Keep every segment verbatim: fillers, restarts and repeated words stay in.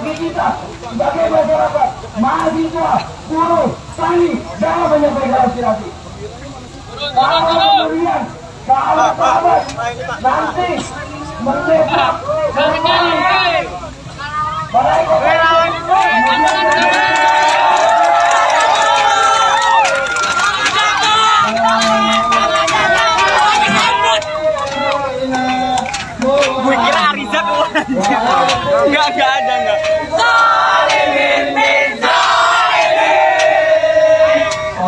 bagi kita sebagai masyarakat, mahasiswa, buruh, tani dalam menyampaikan aspirasi. Kalau kemudian kalau sahabat nanti merdeka gue kira Ariza keluar aja. Enggak, enggak ada, enggak. Zalimin min zalimin.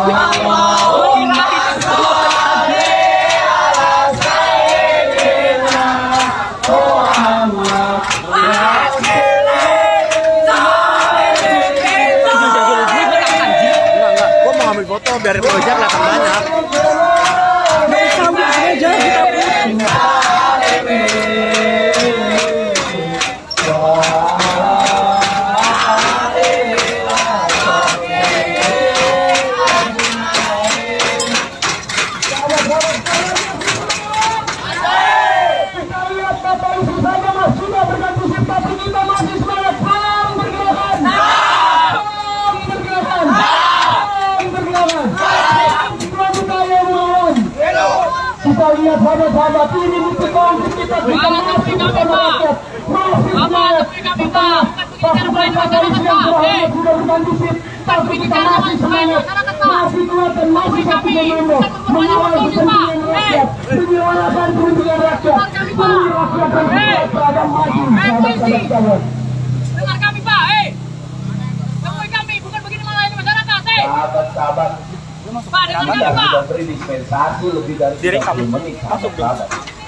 Gue mau ngambil foto biar proyek kelihatan banyak. Aja kita kita lihat sahabat-sahabat ini bukti konkret kita bisa mengerti bersama rakyat. Masih semangat di tengah pasukan koalisi yang terakhir sudah berkondisi, tapi kita masih semangat, masih kuat dan masih satu komando mengawal kepentingan rakyat, menyuarakan kepentingan rakyat, demi rakyat dan rakyat terhadap maju. Sahabat-sahabat, dengar kami Pak, eh temui kami, bukan begini melayani masyarakat, eh sahabat-sahabat. Pak, dengar kami Pak. Sudah beri dispensasi lebih dari tiga puluh menit, sahabat-sahabat.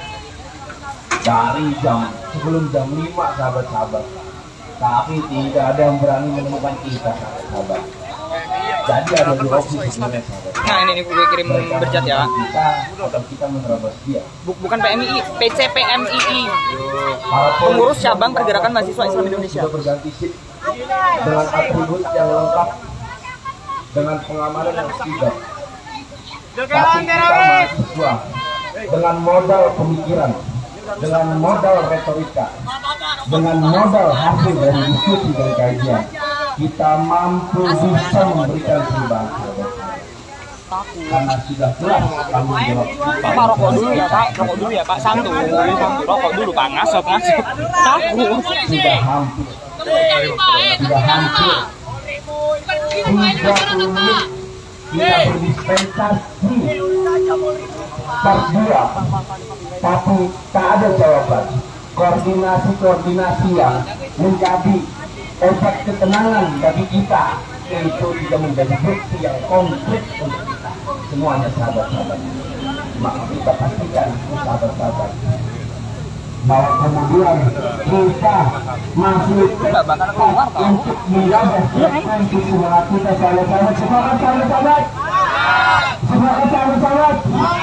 Dari jam sebelum jam lima, sahabat-sahabat. Tapi tidak ada yang berani menemukan kita, sahabat-sahabat. Jadi ada dua opsi sebenarnya, sahabat. Nah ini nih gue kirim bercat ya. Kita atau kita menerobos dia. Bukan P M I I, P C P M I I. Pengurus cabang Pergerakan Mahasiswa Islam Indonesia. Sudah berganti sip dengan atribut yang lengkap, dengan pengamanan yang tidak. Tapi kita mahasiswa dengan modal pemikiran, dengan modal retorika, dengan modal hasil dari diskusi dan kajian, kita mampu bisa memberikan perubahan. Karena sudah jelas tanggung jawab. Pak rokok dulu ya Pak, rokok dulu ya Pak, santuy, santuy rokok dulu Pak, ngasop ngasop. Takut. Sudah hampir, sudah hampir. Tiga puluh menit kita berdispensasi berdua, tapi tak ada jawaban. Koordinasi-koordinasi yang menjadi efek ketenangan bagi kita itu tidak menjadi bukti yang konkret untuk kita semuanya, sahabat-sahabat. Maka kita pastikan, sahabat-sahabat, bahwa kemudian kita masih tetap untuk menjaga frekuensi semangat kita, sahabat-sahabat. Semangat, sahabat-sahabat. Semangat, sahabat-sahabat.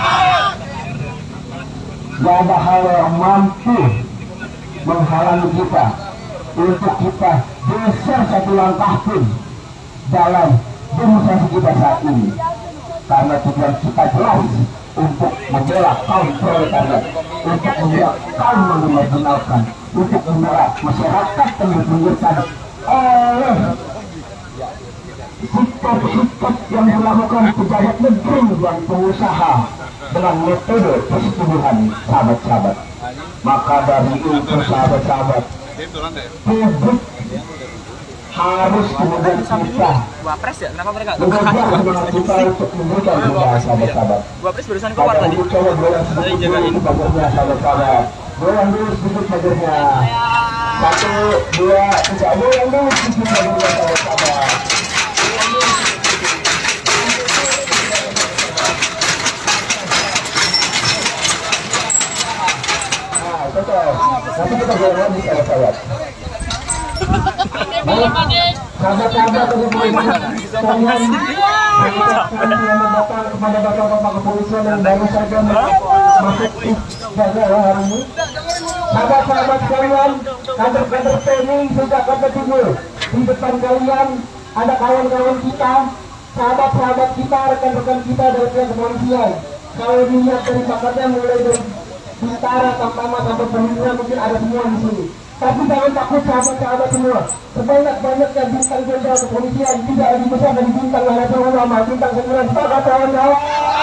Gak ada hal yang mampu menghalangi kita untuk kita geser satu langkah pun dalam demonstrasi kita saat ini, karena tujuan kita jelas untuk membela kaum proletariat, untuk membela kaum marginalkan, untuk membela masyarakat yang dipengaruhi oleh sikap-sikap yang dilakukan pejabat negeri dan pengusaha dengan metode persetubuhan, sahabat-sahabat. Maka dari itu, sahabat-sahabat, publik harus kemudian kita Wapres ya, kenapa mereka mengejar kita untuk memberikan perubahan, sahabat-sahabat. Wapres barusan keluar tadi. Coba goyang sedikit dulu pagernya, sahabat-sahabat. Goyang dulu sedikit pagernya. Satu, dua, tiga. Goyang dulu sedikit pagernya, sahabat-sahabat. Nah, cocok. Nanti kita goyang lagi, sahabat-sahabat. Sahabat-sahabat untuk melihat kalian yang datang kepada bapak-bapak kepolisian yang baru saja masuk jaga hari ini. Sahabat-sahabat kalian, kader-kader T N I sudah kompetitif. Di depan kalian ada kawan-kawan kita, sahabat-sahabat kita, rekan-rekan kita dari pihak kepolisian. Kalau dilihat dari paketnya mulai dari bintara, tamtama sampai perwira, mungkin ada semua di sini. Tapi jangan takut sahabat-sahabat semua. Sebanyak-banyaknya bintang jenderal kepolisian tidak lebih besar dari bintang Nahdlatul Ulama, bintang sembilan. Sepakat kawan-kawan.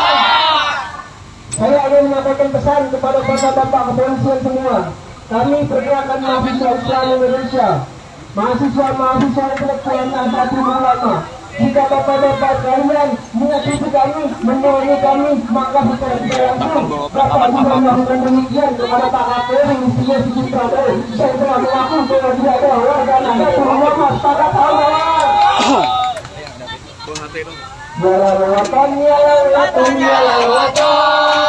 Saya ingin menyampaikan pesan kepada bapak-bapak kepolisian semua. Kami pergerakan mahasiswa Islam Indonesia, mahasiswa-mahasiswa intelektual Nahdlatul Ulama. Jika bapak-bapak kalian menyakiti kami, menolak kami, maka secara tidak langsung bapak juga melakukan demikian kepada Pak Kapolri Listio Sigit Prabowo. Saya telah mengaku bahwa dia adalah warga Nahdlatul Ulama. Sepakat kawan-kawan. Ya la watan, ya la watan, ya la watan.